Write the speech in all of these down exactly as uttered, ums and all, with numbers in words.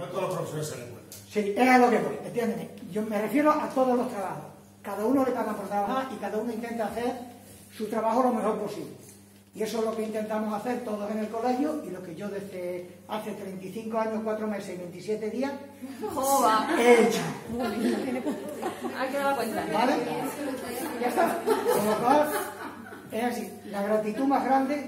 No todos los profesores se recuerdan. Sí, es a lo que voy, entiéndeme. Yo me refiero a todos los trabajos. Cada uno le pagan por trabajar y cada uno intenta hacer su trabajo lo mejor posible. Y eso es lo que intentamos hacer todos en el colegio y lo que yo desde hace treinta y cinco años, cuatro meses y veintisiete días he hecho. Hay que dar cuenta. ¿Vale? Ya está. Con lo cual, es así. La gratitud más grande...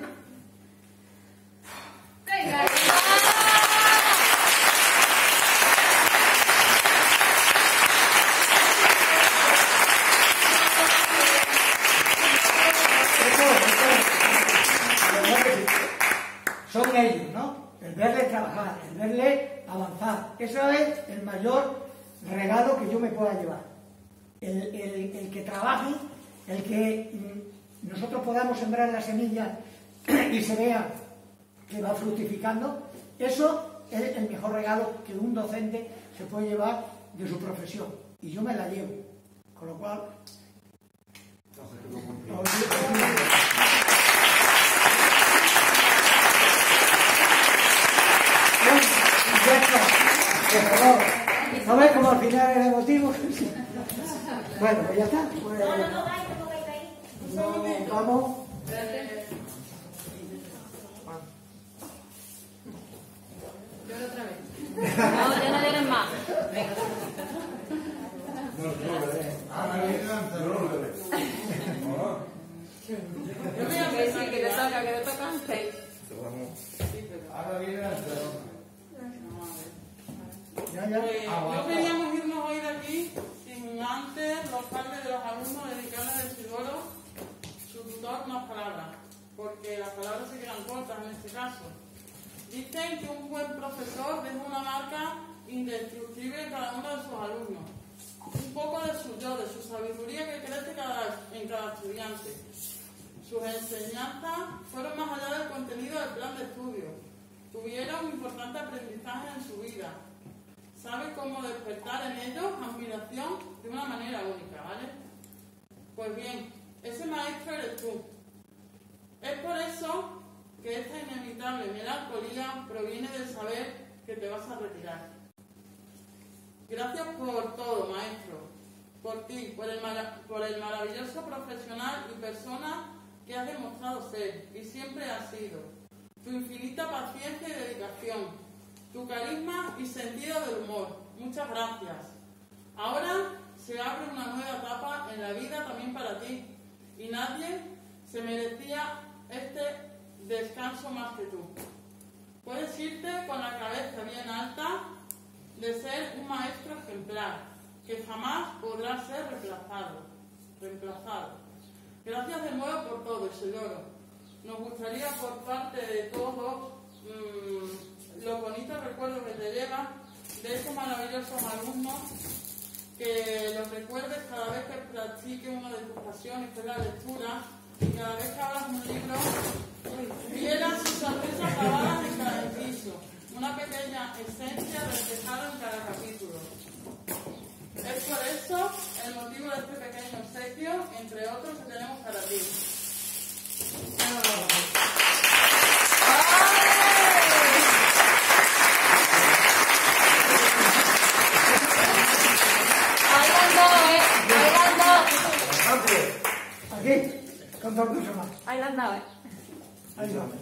son ellos, ¿no? El verles trabajar, el verles avanzar. Eso es el mayor regalo que yo me pueda llevar. El, el, el que trabaje, el que mm, nosotros podamos sembrar la semilla y se vea que va fructificando, eso es el mejor regalo que un docente se puede llevar de su profesión. Y yo me la llevo. Con lo cual... Ya está. Por favor. ¿No ves cómo al final era emotivo? Bueno, pues ya está. Pues, no, no, no, no, vamos. Llora otra vez. No, ya no llores más. Venga. No, no, no, no, no. Yo voy a decir que te toca, que te toca antes. Ahora viene Ya, ya. Pues, no queríamos irnos hoy de aquí sin antes los padres de los alumnos dedicarles al Isidoro, su tutor, unas palabras, porque las palabras se quedan cortas en este caso. Dicen que un buen profesor deja una marca indestructible en cada uno de sus alumnos. Un poco de su yo, de su sabiduría que crece cada, en cada estudiante. Sus enseñanzas fueron más allá del contenido del plan de estudio. Tuvieron importante aprendizaje en su vida. Sabe cómo despertar en ellos admiración de una manera única, ¿vale? Pues bien, ese maestro eres tú. Es por eso que esta inevitable melancolía proviene del saber que te vas a retirar. Gracias por todo, maestro. Por ti, por el, por el maravilloso profesional y persona que has demostrado ser y siempre has sido. Tu infinita paciencia y dedicación. Tu carisma y sentido del humor. Muchas gracias. Ahora se abre una nueva etapa en la vida también para ti. Y nadie se merecía este descanso más que tú. Puedes irte con la cabeza bien alta de ser un maestro ejemplar, que jamás podrá ser reemplazado. reemplazado. Gracias de nuevo por todo, Isidoro. Nos gustaría por parte de todos mmm, los bonitos recuerdos que te llevas de estos maravillosos alumnos, que los recuerdes cada vez que practiques una de tus pasiones, que es la lectura, y cada vez que abras un libro, vieras sus sonrisas grabadas en cada inciso, una pequeña esencia reflejada en cada capítulo. Es por eso el motivo de este pequeño obsequio, entre otros, que tenemos para ti. Aquí, con dos cosas más. Ahí la han dado, ¿eh? Ahí va.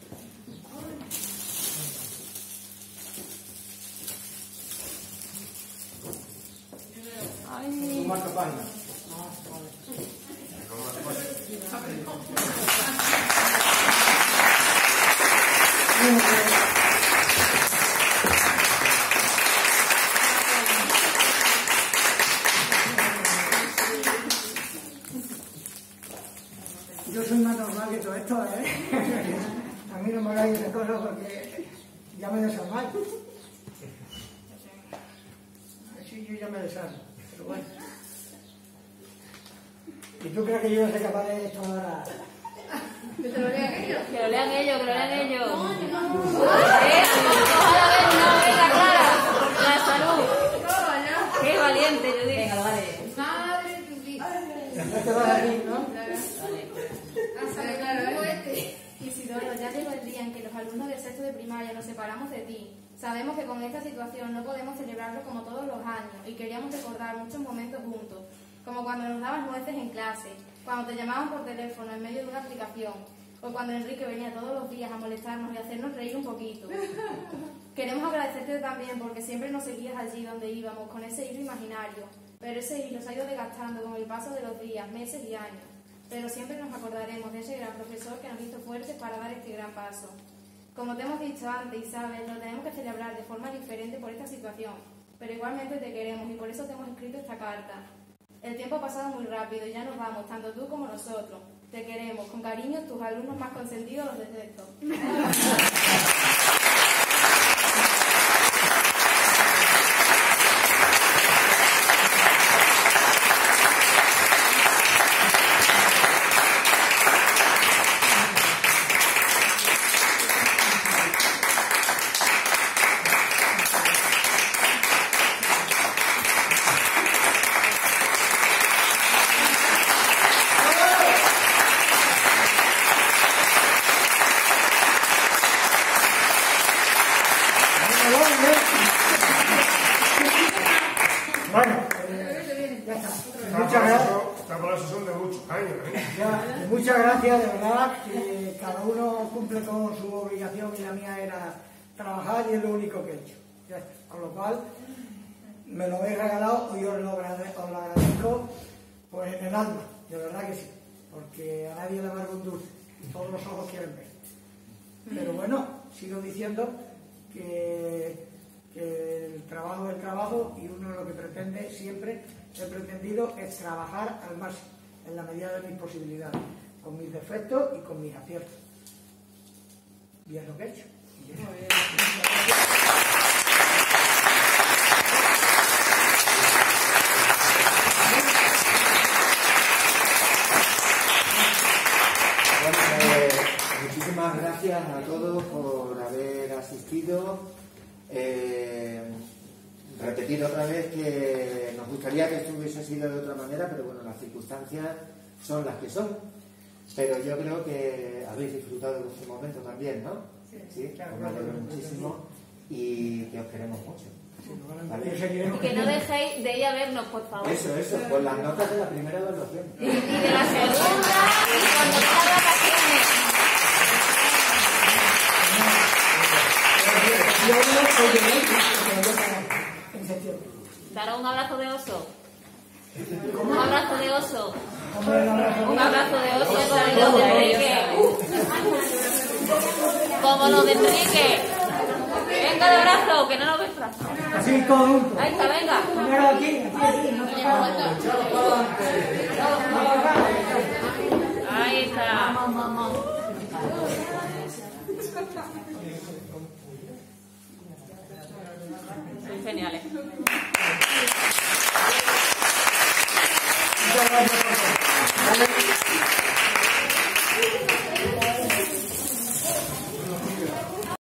Ay. Marca página. Yo soy más normal que todo esto, ¿eh? A mí no me hagáis esas cosas porque ya me desarmáis. Así yo ya me desarmo, pero bueno. ¿Y tú crees que yo no soy capaz de esto ahora? Que te lo lean ellos. Que lo lean ellos, que lo lean ellos. No, no. ¿Eh? Ojalá ver, no, venga, Clara. La salud. Qué valiente, yo digo. Venga, lo vale. Madre tuya. Después te vas a ir, ¿no? Vale. Claro, este. Isidoro, ya llegó el día en que los alumnos del sexto de primaria nos separamos de ti. Sabemos que con esta situación no podemos celebrarlo como todos los años y queríamos recordar muchos momentos juntos, como cuando nos daban nueces en clase, cuando te llamaban por teléfono en medio de una aplicación, o cuando Enrique venía todos los días a molestarnos y a hacernos reír un poquito. Queremos agradecerte también porque siempre nos seguías allí donde íbamos, con ese hilo imaginario, pero ese hilo se ha ido desgastando con el paso de los días, meses y años. Pero siempre nos acordaremos de ese gran profesor que nos hizo fuertes para dar este gran paso. Como te hemos dicho antes y sabes, lo tenemos que celebrar de forma diferente por esta situación, pero igualmente te queremos y por eso te hemos escrito esta carta. El tiempo ha pasado muy rápido y ya nos vamos, tanto tú como nosotros. Te queremos, con cariño, tus alumnos más consentidos, los de sexto. Bueno, eh, ya está. Muchas gracias. Estas palabras son de muchos años. ¿eh? Ya, muchas gracias, de verdad, que cada uno cumple con su obligación y la mía era trabajar y es lo único que he hecho. Ya está. Con lo cual, me lo habéis regalado y os lo agrade- os lo agradezco pues, en el alma, de verdad que sí, porque a nadie le amarga un dulce y todos los ojos quieren ver. Pero bueno, sigo diciendo que, que el trabajo es el trabajo y uno lo que pretende siempre, he pretendido es trabajar al máximo, en la medida de mis posibilidades, con mis defectos y con mis aciertos. Y es lo que he hecho. Bueno, eh, muchísimas gracias a todos por haber asistido. Eh, repetir otra vez que nos gustaría que esto hubiese sido de otra manera, pero bueno, las circunstancias son las que son. Pero yo creo que habéis disfrutado de vuestro momento también, ¿no? Sí, claro, os me alegro claro. muchísimo y que os queremos mucho. ¿Vale? Y que no dejéis de ir a vernos, por favor. Eso, eso, con las notas de la primera evaluación. Y, y de la segunda, y cuando vengan vacaciones. Yo no soy de él, pero yo para- en septiembre. Daros un abrazo de oso. Un abrazo de oso. Hombre, no, no, no. Un abrazo de oso como los de Enrique. Como los de Enrique. Venga de abrazo, que no nos ves brazo. Así todo junto. Ahí está, venga. Primero aquí, aquí, aquí, no se para. Ahí está. Son geniales. Muchas gracias por todo. Vale.